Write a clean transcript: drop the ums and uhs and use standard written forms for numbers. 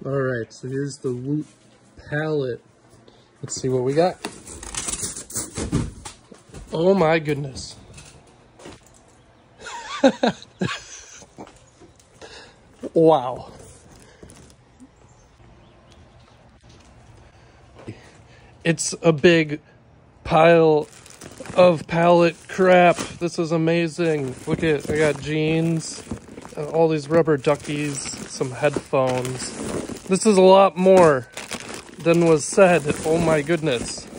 Alright, so here's the Woot palette. Let's see what we got. Oh my goodness. Wow. It's a big pile of palette crap. This is amazing. Look at, I got jeans, all these rubber duckies, some headphones. This is a lot more than was said. Oh my goodness.